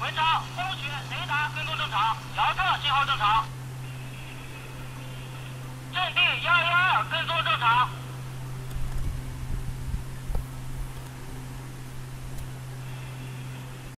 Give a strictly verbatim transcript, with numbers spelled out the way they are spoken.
文昌，光学雷达跟踪正常，遥测信号正常。阵地幺幺二跟踪正常。